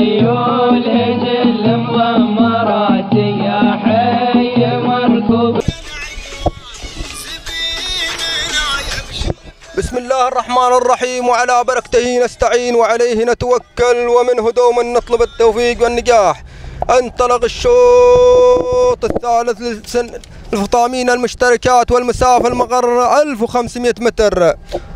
خيول هجل مضمرات يا حي مركوب. بسم الله الرحمن الرحيم، وعلى بركته نستعين وعليه نتوكل ومنه دوما نطلب التوفيق والنجاح. انطلق الشوط الثالث للفطامين المشتركات والمسافة المقررة 1500 متر.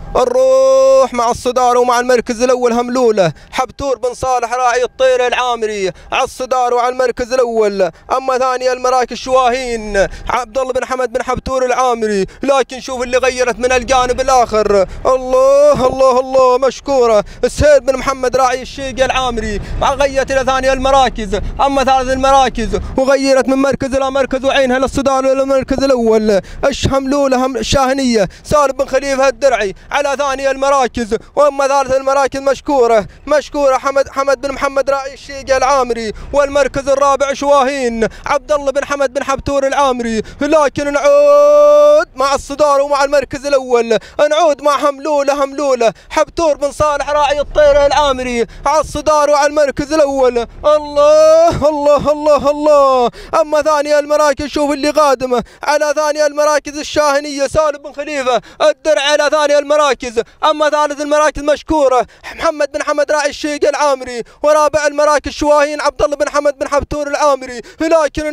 نروح مع الصدار ومع المركز الاول هملوله حبتور بن صالح راعي الطير العامري على الصدار وعلى المركز الاول. اما ثاني المراكز شواهين عبد الله بن حمد بن حبتور العامري، لكن شوف اللي غيرت من الجانب الاخر. الله الله الله مشكوره السيد بن محمد راعي الشيقي العامري غيرت الى ثاني المراكز. اما ثالث المراكز وغيرت من مركز الى مركز وعينها للصدار للمركز الاول. هملوله الشاهنيه سالم بن خليفه الدرعي على ثاني المراكز. واما ثالث المراكز مشكوره حمد بن محمد راعي الشيقي العامري. والمركز الرابع شواهين عبد الله بن حمد بن حبتور العامري. لكن نعود مع الصدار ومع المركز الاول، نعود مع هملوله حبتور بن صالح راعي الطير العامري على الصدار وعلى المركز الاول. الله الله الله الله. اما ثاني المراكز شوف اللي قادمه على ثاني المراكز الشاهنيه سالم بن خليفه الدرع على ثاني المراكز. اما ثالث المراكز مشكوره محمد بن حمد راعي الشيقي العامري. ورابع المراكز شواهين عبد الله بن حمد بن حبتور العامري. لكن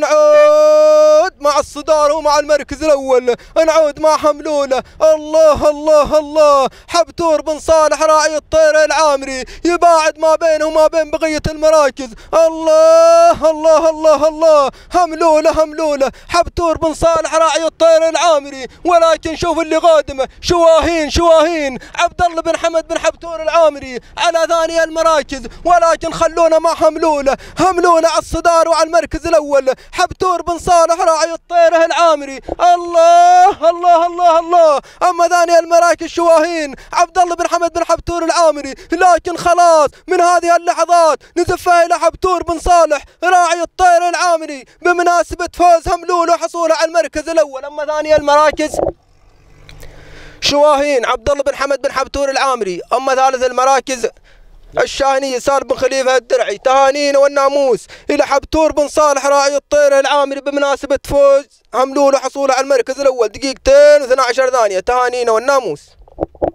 نعود مع الصدار ومع المركز الاول، نعود مع هملوله. الله الله الله. حبتور بن صالح راعي الطير العامري يباعد ما بينه وما بين بقيه المراكز. الله الله الله الله. هملوله حبتور بن صالح راعي الطير العامري. ولكن شوف اللي قادمه شواهين عبد الله بن حمد بن حبتور العامري على ثاني المراكز. ولكن خلونا مع هملوله على الصدار وعلى المركز الاول. حبتور بن صالح راعي الطير العامري. الله الله الله الله. اما ثاني المراكز شواهين عبد الله بن حمد بن حبتور العامري. لكن خلاص من هذه اللحظات نزفها الى حبتور بن صالح راعي الطير العامري بمناسبه فوز هملوله وحصوله على المركز الاول. اما ثاني المراكز شواهين عبد الله بن حمد بن حبتور العامري. اما ثالث المراكز الشاهنيه سالم بن خليفه الدرعي. تهانينا والناموس الى حبتور بن صالح راعي الطير العامري بمناسبه فوز هملوله وحصوله على المركز الاول. دقيقتين و12 ثانيه. تهانينا والناموس.